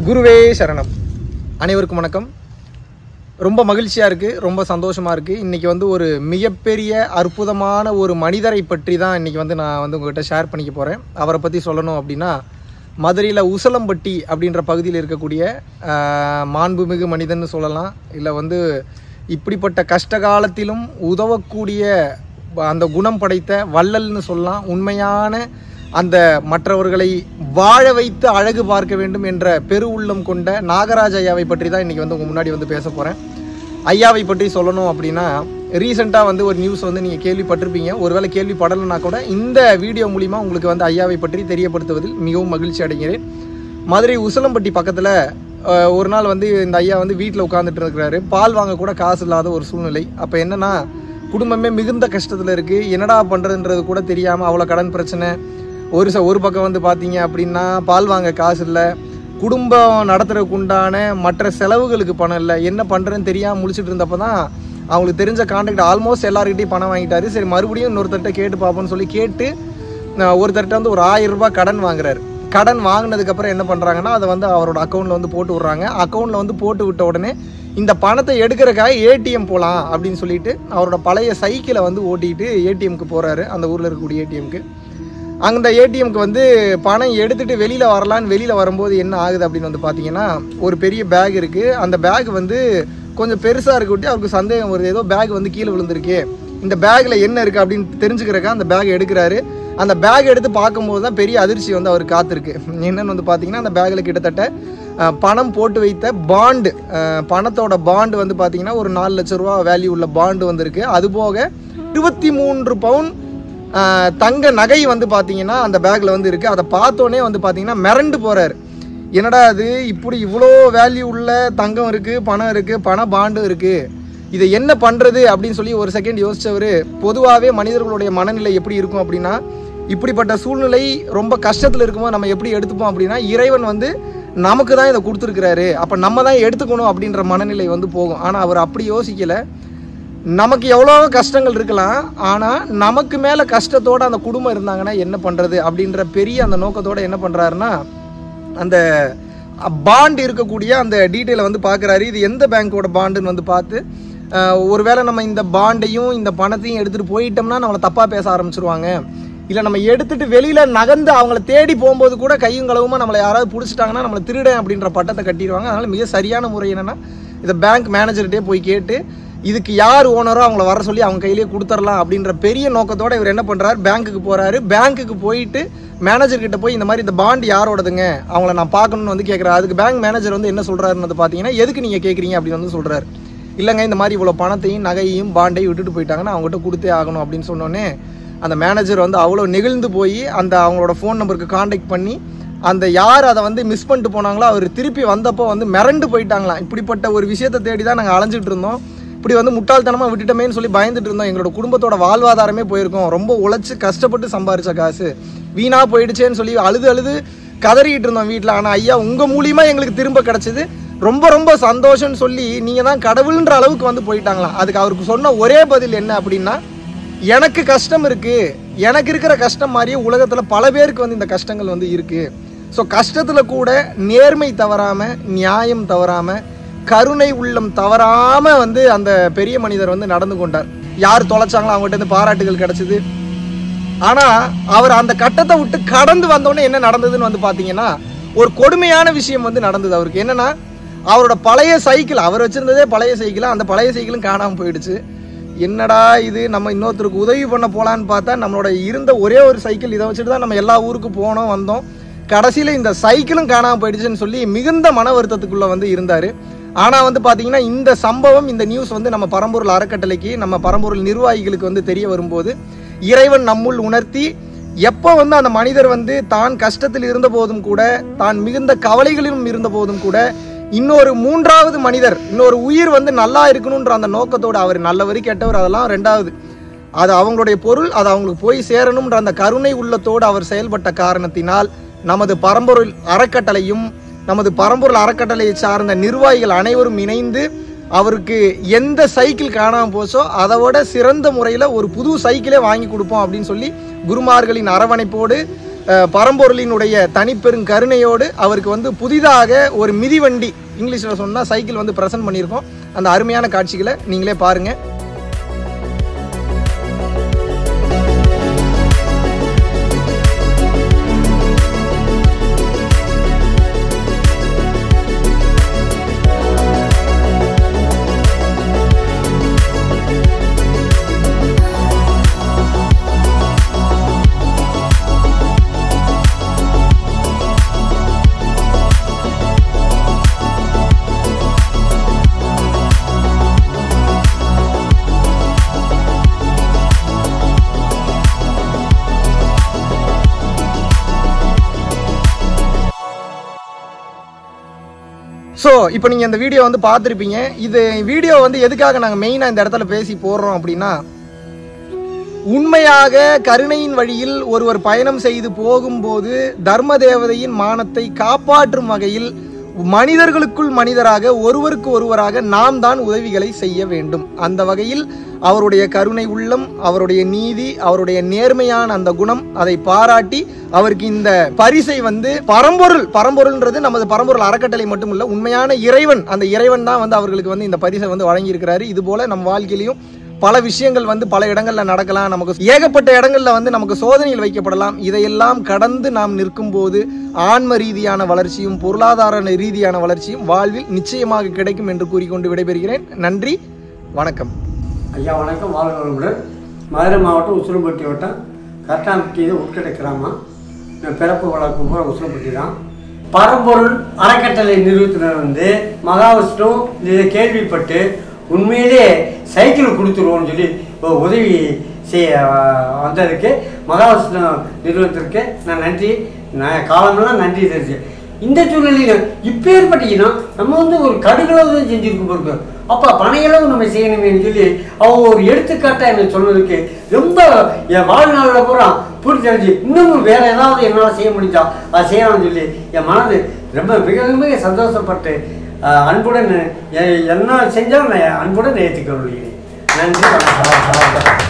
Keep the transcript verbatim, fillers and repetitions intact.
குருவே சரணம். அனைவருக்கும் வணக்கம். ரொம்ப மகிழ்ச்சியாக இருக்குது, ரொம்ப சந்தோஷமாக இருக்குது. இன்றைக்கி வந்து ஒரு மிகப்பெரிய அற்புதமான ஒரு மனிதரை பற்றி தான் இன்றைக்கி வந்து நான் வந்து உங்கள்கிட்ட ஷேர் பண்ணிக்க போகிறேன். அவரை பற்றி சொல்லணும் அப்படின்னா, மதுரையில் உசலம்பட்டி அப்படின்ற பகுதியில் இருக்கக்கூடிய மாண்புமிகு மனிதன்னு சொல்லலாம். இல்லை வந்து இப்படிப்பட்ட கஷ்டகாலத்திலும் உதவக்கூடிய அந்த குணம் படைத்த வள்ளல்னு சொல்லலாம். உண்மையான அந்த மற்றவர்களை வாழ வைத்து அழகு பார்க்க வேண்டும் என்ற பெரு உள்ளம் கொண்ட நாகராஜ ஐயாவை பற்றி தான் இன்றைக்கி வந்து உங்கள் முன்னாடி வந்து பேச போகிறேன். ஐயாவை பற்றி சொல்லணும் அப்படின்னா, ரீசெண்டாக வந்து ஒரு நியூஸ் வந்து நீங்கள் கேள்விப்பட்டிருப்பீங்க. ஒருவேளை கேள்விப்படலைன்னா கூட இந்த வீடியோ மூலிமா உங்களுக்கு வந்து ஐயாவை பற்றி தெரியப்படுத்துவதில் மிகவும் மகிழ்ச்சி அடைகிறேன். மதுரை உசலம்பட்டி பக்கத்தில் ஒரு நாள் வந்து இந்த ஐயா வந்து வீட்டில் உட்காந்துட்டு இருக்கிறாரு. பால் வாங்க கூட காசு இல்லாத ஒரு சூழ்நிலை. அப்போ என்னென்னா, குடும்பமே மிகுந்த கஷ்டத்தில் இருக்குது. என்னடா பண்ணுறதுன்றது கூட தெரியாமல் அவ்வளோ கடன் பிரச்சனை. ஒரு ச ஒரு பக்கம் வந்து பார்த்தீங்க அப்படின்னா பால் வாங்க காசு இல்லை, குடும்பம் நடத்துறதுக்கு உண்டான மற்ற செலவுகளுக்கு பணம் இல்லை. என்ன பண்ணுறதுன்னு தெரியாமல் முழிச்சிட்டு இருந்தப்போ தான் அவங்களுக்கு தெரிஞ்ச கான்டாக்ட் ஆல்மோஸ்ட் எல்லாருக்கிட்டையும் பணம் வாங்கிட்டாரு. சரி, மறுபடியும் இன்னொருத்தர்கிட்ட கேட்டு பார்ப்போன்னு சொல்லி கேட்டு ஒருத்தர்கிட்ட வந்து ஒரு ஆயிரம் ரூபாய் கடன் வாங்குறாரு. கடன் வாங்கினதுக்கப்புறம் என்ன பண்ணுறாங்கன்னா, அதை வந்து அவரோட அக்கௌண்ட்டில் வந்து போட்டு விட்றாங்க. அக்கௌண்ட்டில் வந்து போட்டு விட்ட உடனே இந்த பணத்தை எடுக்கிறக்காக ஏடிஎம் போகலாம் அப்படின்னு சொல்லிட்டு அவரோட பழைய சைக்கிளை வந்து ஓட்டிகிட்டு ஏடிஎம்க்கு போகிறாரு. அந்த ஊரில் இருக்கக்கூடிய ஏடிஎம்க்கு. அந்த ஏடிஎம்க்கு வந்து பணம் எடுத்துகிட்டு வெளியில் வரலான்னு வெளியில் வரும்போது என்ன ஆகுது அப்படின்னு வந்து பார்த்தீங்கன்னா, ஒரு பெரிய பேக் இருக்குது. அந்த பேக் வந்து கொஞ்சம் பெருசாக இருக்கட்டி அவருக்கு சந்தேகம் வருது, ஏதோ பேக் வந்து கீழே விழுந்திருக்கு, இந்த பேக்கில் என்ன இருக்குது அப்படின்னு தெரிஞ்சுக்கிறக்கா அந்த பேக் எடுக்கிறாரு. அந்த பேக் எடுத்து பார்க்கும்போது தான் பெரிய அதிர்ச்சி வந்து அவர் காத்திருக்கு. என்னென்னு வந்து பார்த்தீங்கன்னா, அந்த பேக்கில் கிட்டத்தட்ட பணம் போட்டு வைத்த பாண்டு, பணத்தோட பாண்டு வந்து பார்த்தீங்கன்னா ஒரு நாலு லட்ச ரூபா வேல்யூ உள்ள பாண்டு வந்திருக்கு. அதுபோக இருபத்தி மூன்று பவுன் தங்க நகை வந்து பார்த்தீங்கன்னா அந்த பேக்கில் வந்து இருக்குது. அதை பார்த்தோன்னே வந்து பார்த்தீங்கன்னா மிரண்டு போகிறார். என்னடா அது, இப்படி இவ்வளோ வேல்யூ உள்ள தங்கம் இருக்குது, பணம் இருக்குது, பண பாண்டும் இருக்குது, இதை என்ன பண்ணுறது அப்படின்னு சொல்லி ஒரு செகண்ட் யோசித்தவர், பொதுவாகவே மனிதர்களுடைய மனநிலை எப்படி இருக்கும் அப்படின்னா, இப்படிப்பட்ட சூழ்நிலை ரொம்ப கஷ்டத்தில் இருக்கும்போது நம்ம எப்படி எடுத்துப்போம் அப்படின்னா, இறைவன் வந்து நமக்கு தான் இதை கொடுத்துருக்கிறாரு, அப்போ நம்ம தான் எடுத்துக்கணும் அப்படின்ற மனநிலை வந்து போகும். ஆனால் அவர் அப்படி யோசிக்கலை. நமக்கு எவ்வளோ கஷ்டங்கள் இருக்கலாம், ஆனால் நமக்கு மேலே கஷ்டத்தோடு அந்த குடும்பம் இருந்தாங்கன்னா என்ன பண்ணுறது அப்படின்ற பெரிய அந்த நோக்கத்தோடு என்ன பண்ணுறாருன்னா, அந்த பாண்டு இருக்கக்கூடிய அந்த டீட்டெயிலை வந்து பார்க்குறாரு. இது எந்த பேங்க்கோட பாண்டுன்னு வந்து பார்த்து, ஒருவேளை நம்ம இந்த பாண்டையும் இந்த பணத்தையும் எடுத்துகிட்டு போயிட்டோம்னா நம்மளை தப்பாக பேச ஆரம்பிச்சிருவாங்க, இல்லை நம்ம எடுத்துகிட்டு வெளியில் நகர்ந்து அவங்கள தேடி போகும்போது கூட கையும் களவுமா நம்மளை யாராவது பிடிச்சிட்டாங்கன்னா நம்மளை திருடன் அப்படின்ற பட்டத்தை கட்டிடுவாங்க. அதனால் மிக சரியான முறை என்னென்னா, இதை பேங்க் மேனேஜர்கிட்டே போய் கேட்டு இதுக்கு யார் ஓனரோ அவங்கள வர சொல்லி அவங்க கையிலேயே கொடுத்துடலாம் அப்படின்ற பெரிய நோக்கத்தோடு இவர் என்ன பண்ணுறாரு, பேங்க்குக்கு போகிறாரு. பேங்க்குக்கு போயிட்டு மேனேஜர்கிட்ட போய் இந்த மாதிரி இந்த பாண்ட் யாரோடதுங்க, அவங்கள நான் பார்க்கணுன்னு வந்து கேட்குறாரு. அதுக்கு பேங்க் மேனேஜர் வந்து என்ன சொல்கிறாருன்னு பார்த்தீங்கன்னா, எதுக்கு நீங்கள் கேட்குறீங்க அப்படின்னு வந்து சொல்கிறாரு. இல்லைங்க, இந்த மாதிரி இவ்வளோ பணத்தையும் நகையையும் பாண்டையும் விட்டுட்டு போயிட்டாங்கன்னா அவங்ககிட்ட கொடுத்தே ஆகணும் அப்படின்னு சொன்னோன்னே அந்த மேனேஜர் வந்து அவ்வளோ நெகிழ்ந்து போய் அந்த அவங்களோட ஃபோன் நம்பருக்கு காண்டாக்ட் பண்ணி அந்த யார் அதை வந்து மிஸ் பண்ணிட்டு போனாங்களோ அவர் திருப்பி வந்தப்போ வந்து மிரண்டு போயிட்டாங்களாம். இப்படிப்பட்ட ஒரு விஷயத்தை தேடி தான் நாங்கள் அலைஞ்சிட்டு இருந்தோம், இப்படி வந்து முட்டாள்தனமாக விட்டுட்டோமேன்னு சொல்லி பயந்துட்டு இருந்தோம், எங்களோட குடும்பத்தோட வாழ்வாதாரமே போயிருக்கோம், ரொம்ப உழைச்சி கஷ்டப்பட்டு சம்பாரிச்ச காசு வீணாக போயிடுச்சேன்னு சொல்லி அழுது அழுது கதறிக்கிட்டு இருந்தோம் வீட்டில். ஆனால் ஐயா உங்கள் மூலியமாக எங்களுக்கு திரும்ப கிடச்சிது, ரொம்ப ரொம்ப சந்தோஷம்னு சொல்லி நீங்கள் தான் கடவுள்ன்ற அளவுக்கு வந்து போயிட்டாங்களாம். அதுக்கு அவருக்கு சொன்ன ஒரே பதில் என்ன அப்படின்னா, எனக்கு கஷ்டம் இருக்குது, எனக்கு இருக்கிற கஷ்டம் மாதிரியே உலகத்தில் பல பேருக்கு வந்து இந்த கஷ்டங்கள் வந்து இருக்குது. ஸோ கஷ்டத்தில் கூட நேர்மை தவறாமல், நியாயம் தவறாமல், கருணை உள்ளம் தவறாமல் வந்து அந்த பெரிய மனிதர் வந்து நடந்து கொண்டார். யார் தொலைச்சாங்களோ அவங்ககிட்ட இருந்து பாராட்டுகள் கிடச்சிது. ஆனால் அவர் அந்த கட்டத்தை விட்டு கடந்து வந்தோடனே என்ன நடந்ததுன்னு வந்து பார்த்தீங்கன்னா, ஒரு கொடுமையான விஷயம் வந்து நடந்தது அவருக்கு. என்னென்னா, அவரோட பழைய சைக்கிள், அவர் வச்சுருந்ததே பழைய சைக்கிள், அந்த பழைய சைக்கிளும் காணாமல் போயிடுச்சு. என்னடா இது, நம்ம இன்னொருத்தருக்கு உதவி பண்ண போகலான்னு பார்த்தா நம்மளோட இருந்த ஒரே ஒரு சைக்கிள், இதை வச்சுட்டு தான் நம்ம எல்லா ஊருக்கு போனோம் வந்தோம், கடைசியில் இந்த சைக்கிளும் காணாமல் போயிடுச்சுன்னு சொல்லி மிகுந்த மன வருத்தத்துக்குள்ளே வந்து இருந்தார். ஆனால் வந்து பார்த்தீங்கன்னா, இந்த சம்பவம், இந்த நியூஸ் வந்து நம்ம பரம்பொருள் அறக்கட்டளைக்கு, நம்ம பரம்பொருள் நிர்வாகிகளுக்கு வந்து தெரிய வரும்போது, இறைவன் நம்முள் உணர்த்தி, எப்போ வந்து அந்த மனிதர் வந்து தான் கஷ்டத்தில் இருந்த போதும் கூட, தான் மிகுந்த கவலைகளிலும் இருந்த போதும் கூட, இன்னொரு மூன்றாவது மனிதர், இன்னொரு உயிர் வந்து நல்லா இருக்கணுன்ற அந்த நோக்கத்தோடு, அவர் நல்லவர் கெட்டவர் அதெல்லாம் ரெண்டாவது, அது அவங்களுடைய பொருள், அது அவங்களுக்கு போய் சேரணுன்ற அந்த கருணை உள்ளத்தோடு அவர் செயல்பட்ட காரணத்தினால் நமது பரம்பொருள் அறக்கட்டளையும் நமது பரம்பொருள் அறக்கட்டளையை சார்ந்த நிர்வாகிகள் அனைவரும் இணைந்து அவருக்கு எந்த சைக்கிள் காணாமல் போச்சோ அதோட சிறந்த முறையில் ஒரு புது சைக்கிளே வாங்கி கொடுப்போம் அப்படின்னு சொல்லி குருமார்களின் அரவணைப்போடு பரம்பொருளினுடைய தனிப்பெரும் கருணையோடு அவருக்கு வந்து புதிதாக ஒரு மிதிவண்டி, இங்கிலீஷில் சொன்னால் சைக்கிள் வந்து ப்ரெசென்ட் பண்ணியிருக்கோம். அந்த அருமையான காட்சிகளை நீங்களே பாருங்கள். ஸோ இப்போ நீங்கள் இந்த வீடியோ வந்து பார்த்துருப்பீங்க. இது வீடியோ வந்து எதுக்காக நாங்கள் மெயினாக இந்த இடத்துல பேசி போடுறோம் அப்படின்னா, உண்மையாக கருணையின் வழியில் ஒருவர் பயணம் செய்து போகும்போது தர்ம தேவதையின் மானத்தை காப்பாற்றும் வகையில் மனிதர்களுக்குள் மனிதராக ஒருவருக்கு ஒருவராக நாம் தான் உதவிகளை செய்ய வேண்டும். அந்த வகையில் அவருடைய கருணை உள்ளம், அவருடைய நீதி, அவருடைய நேர்மையான அந்த குணம், அதை பாராட்டி அவருக்கு இந்த பரிசை வந்து பரம்பொருள் பரம்பொருள்ன்றது நமது பரம்பொருள் அறக்கட்டளை மட்டும் இல்லை, உண்மையான இறைவன், அந்த இறைவன் தான் வந்து அவர்களுக்கு வந்து இந்த பரிசை வந்து வழங்கியிருக்கிறாரு. இது போல நம் வாழ்க்கையிலையும் பல விஷயங்கள் வந்து பல இடங்கள்ல நடக்கலாம். நமக்கு ஏகப்பட்ட இடங்கள்ல வந்து நமக்கு சோதனையில் வைக்கப்படலாம். இதையெல்லாம் கடந்து நாம் நிற்கும் போது ஆன்ம ரீதியான வளர்ச்சியும் பொருளாதார ரீதியான வளர்ச்சியும் வாழ்வில் நிச்சயமாக கிடைக்கும் என்று கூறிக்கொண்டு விடைபெறுகிறேன். நன்றி, வணக்கம். ஐயா வணக்கம். வாழ்க வளமுடன். மதுரை மாவட்டம் உசிலம்பட்டி வட்டம் கரெக்டாம்பட்டி உட்கடை கிராமம். பிறப்பு வழக்கம் போல உசிலம்பட்டி தான். பரம்பொருள் அறக்கட்டளை நிறுவனத்தினர் வந்து மகாவிஷ்ணு இதை கேள்விப்பட்டு உண்மையிலே சைக்கிள் கொடுத்துருவோம்னு சொல்லி உதவி செய்ய வந்ததுக்கு மகாவிஷ்ணு நிறுவனத்திற்கு நான் நன்றி, நான் காலமெல்லாம் நன்றி தெரிஞ்சு. இந்த சூழ்நிலையில் இப்போ ஏற்பட்டீங்கன்னா நம்ம வந்து ஒரு கடுகளவு தான் செஞ்சுருக்க போகிறோம். அப்போ பனையளவு நம்ம செய்யணுமேனு சொல்லி அவங்க ஒரு எடுத்துக்காட்டாக என்னை சொன்னதுக்கு ரொம்ப என் வாழ்நாளில் பூரா பிடிச்சிருந்துச்சு. இன்னமும் வேறு ஏதாவது என்னால் செய்ய முடிஞ்சா அதை செய்யலாம்னு சொல்லி என் மனது ரொம்ப மிக மிக சந்தோஷப்பட்டு அன்புடன் என்ன செஞ்சாலும் நான் அன்புடன் ஏற்றுக்கொள்கிறேன். நன்றி.